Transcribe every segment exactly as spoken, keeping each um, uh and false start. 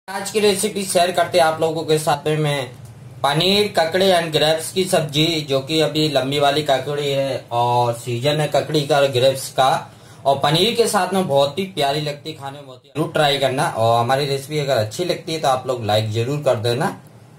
आज की recipe share करते हैं आप लोगों के साथ में मैं पनीर ककड़ी एंड ग्रेप्स की सब्जी, जो कि अभी लंबी वाली ककड़ी है और सीजन है ककड़ी का और ग्रेप्स का, और पनीर के साथ में बहुत ही प्यारी लगती है खाने में। बहुत ही जरूर ट्राई करना, और हमारी रेसिपी अगर अच्छी लगती है तो आप लोग लाइक जरूर कर देना।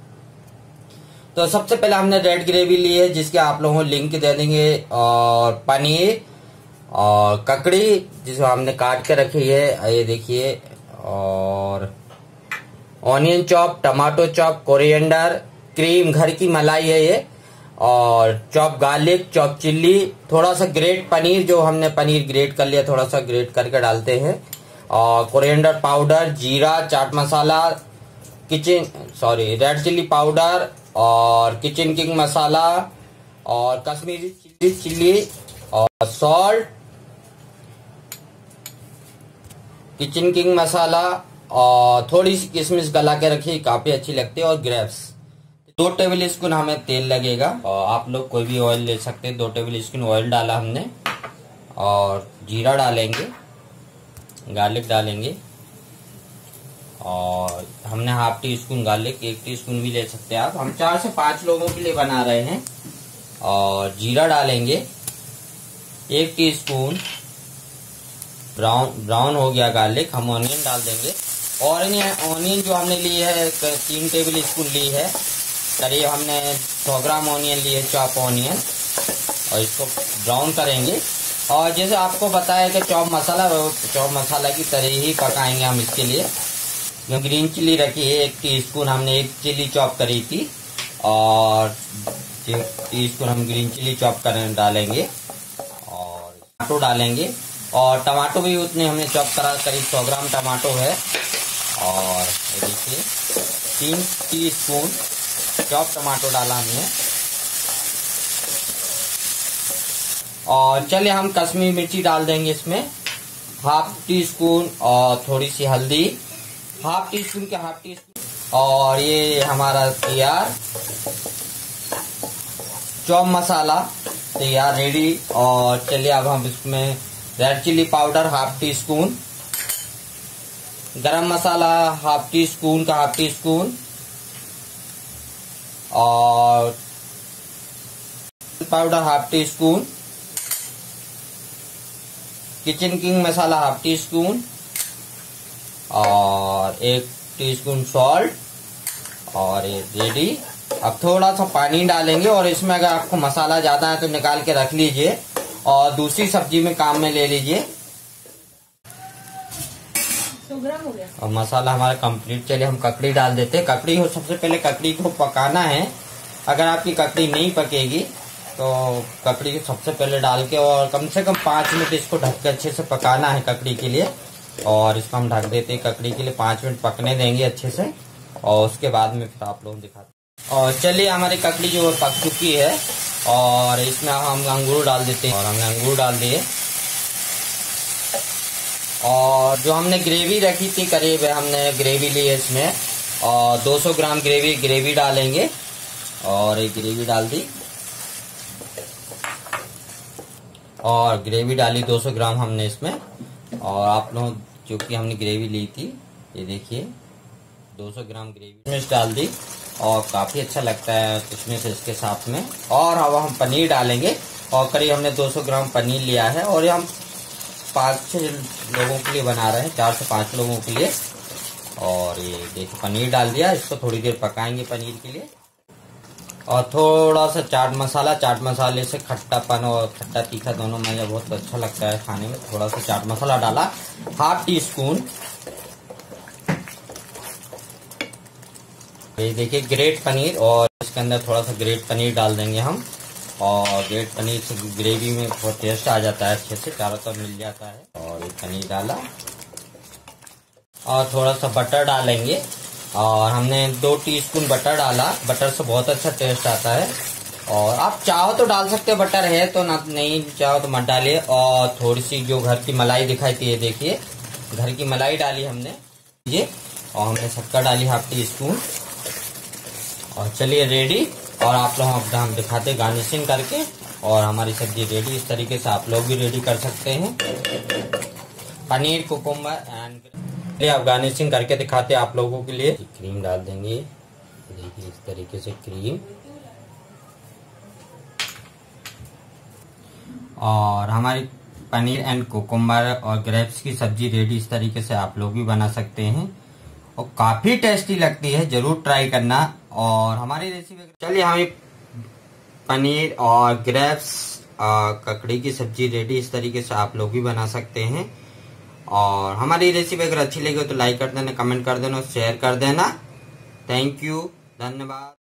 तो सबसे पहले हमने रेड ग्रेवी ली है, जिसके आप लोगों को लिंक दे देंगे, और पनीर और ककड़ी जिसको हमने काट के रखी है, ये देखिए, और onion chop, tomato chop, coriander, cream, घर की मलाई है ये, और चॉप गार्लिक, चॉप चिल्ली, थोड़ा सा ग्रेट पनीर, जो हमने पनीर ग्रेट कर लिया, थोड़ा सा ग्रेट करके डालते हैं, और कोरिएंडर पाउडर, जीरा, chaat masala, kitchen sorry red chilli powder, और किचन किंग मसाला, और कश्मीरी चिल्ली चिल्ली और सॉल्ट, किचन किंग मसाला, और थोड़ी सी किशमिश गला के रखी, काफी अच्छी लगती है, और ग्रेप्स। दो टेबल स्पून हमें तेल लगेगा, और आप लोग कोई भी ऑयल ले सकते हैं। दो टेबल स्पून ऑयल डाला हमने, और जीरा डालेंगे, गार्लिक डालेंगे, और हमने हाफ टी स्पून गार्लिक, एक टी स्पून भी ले सकते हैं आप। हम चार से पांच लोगों के लिए बना रहे हैं। और जीरा डालेंगे, एक टी स्पून ब्राउन ब्राउन हो गया गार्लिक, हम ऑनियन डाल देंगे। ऑनियन ऑनियन जो हमने ली है, तीन टेबल स्पून ली है, करीब हमने सौ ग्राम ऑनियन ली है, चॉप ऑनियन, और इसको ब्राउन करेंगे। और जैसे आपको पता है कि चॉप मसाला, चॉप मसाला की तरह ही पकाएंगे हम इसके लिए। जो ग्रीन चिल्ली रखी है, एक टीस्पून हमने एक चिल्ली चॉप करी थी, और एक टीस्पून हम ग्रीन चिल्ली चॉप कर डालेंगे, और टमाटो डालेंगे, और टमाटो भी उतने हमने चॉप करा, करीब सौ ग्राम टमाटो है। और देखिए, तीन टीस्पून चॉप टमाटो डाला हमने। और चलिए हम कश्मीरी मिर्ची डाल देंगे इसमें, हाफ टी स्पून, और थोड़ी सी हल्दी, हाफ टी स्पून के हाफ टी स्पून। और ये हमारा तैयार चॉप मसाला तैयार, रेडी। और चलिए अब हम इसमें red chilli powder half teaspoon, garam masala half teaspoon का हाफ टी स्पून, और powder half teaspoon, kitchen king masala half teaspoon, और एक टीस्पून सॉल्ट, और ये रेडी। अब थोड़ा सा पानी डालेंगे, और इसमें अगर आपको मसाला ज्यादा है तो निकाल के रख लीजिए, और दूसरी सब्जी में काम में ले लीजिए। सौ ग्राम हो गया। और मसाला हमारा कंप्लीट। चलिए हम ककड़ी डाल देते हैं। ककड़ी को सबसे पहले ककड़ी को पकाना है। अगर आपकी ककड़ी नहीं पकेगी तो ककड़ी को सबसे पहले डाल के, और कम से कम पांच मिनट इसको ढक के अच्छे से पकाना है ककड़ी के लिए। और इसको हम ढक देते हैं, ककड़ी के लिए पांच मिनट पकने देंगे अच्छे से, और उसके बाद में फिर आप लोग दिखाते हैं। और चलिए हमारी ककड़ी जो पक चुकी है, और इसमें हम अंगूर डाल देते हैं, और हमने अंगूर डाल दिए। और जो हमने ग्रेवी रखी थी, करीब हमने ग्रेवी ली है इसमें, और दो सौ ग्राम ग्रेवी ग्रेवी डालेंगे, और एक ग्रेवी डाल दी, और ग्रेवी डाली दो सौ ग्राम हमने इसमें। और आप लोग जो कि हमने ग्रेवी ली थी, ये देखिए दो सौ ग्राम ग्रेवी मिर्च डाल दी, और काफी अच्छा लगता है इसमें से इसके साथ में। और अब हम पनीर डालेंगे, और करीब हमने दो सौ ग्राम पनीर लिया है, और ये हम पाँच छह लोगों के लिए बना रहे हैं, चार से पांच लोगों के लिए। और ये देखिए पनीर डाल दिया, इसको थोड़ी देर पकाएंगे पनीर के लिए। और थोड़ा सा चाट मसाला, चाट मसाले से खट्टापन और खट्टा तीखा दोनों मुझे बहुत अच्छा लगता है खाने में। थोड़ा सा चाट मसाला डाला, हाफ टी स्पून। ये देखिए ग्रेट पनीर, और इसके अंदर थोड़ा सा ग्रेट पनीर डाल देंगे हम। और ग्रेट पनीर से ग्रेवी में बहुत टेस्ट आ जाता है, अच्छे से चारों तरफ मिल जाता है। और ये पनीर डाला, और थोड़ा सा बटर डालेंगे, और हमने दो टीस्पून बटर डाला। बटर से बहुत अच्छा टेस्ट आता है, और आप चाहो तो डाल सकते हो, बटर है तो ना, नहीं चाहो तो मत डालिए। और थोड़ी सी जो घर की मलाई दिखाई थी, ये देखिए घर की मलाई डाली हमने ये, और हमने शक्कर डाली हाफ टी स्पून। और चलिए रेडी। और आप लोग अब हम दिखाते गार्निशिंग करके, और हमारी सब्जी रेडी। इस तरीके से आप लोग भी रेडी कर सकते हैं। पनीर, कुकुम्बर एंड चलिए अब गार्निशिंग करके दिखाते हैं आप लोगों के लिए। क्रीम डाल देंगे, देखिए इस तरीके से क्रीम। और हमारी पनीर एंड कुकुम्बर और ग्रेप्स की सब्जी रेडी। इस तरीके से आप लोग भी बना सकते हैं और काफी टेस्टी लगती है, जरूर ट्राई करना। और हमारी रेसिपी, चलिए हमें पनीर और ग्रेप्स ककड़ी की सब्जी रेडी। इस तरीके से आप लोग भी बना सकते हैं। और हमारी रेसिपी अगर अच्छी लगी हो तो लाइक कर देना, कमेंट कर देना, शेयर कर देना। थैंक यू, धन्यवाद।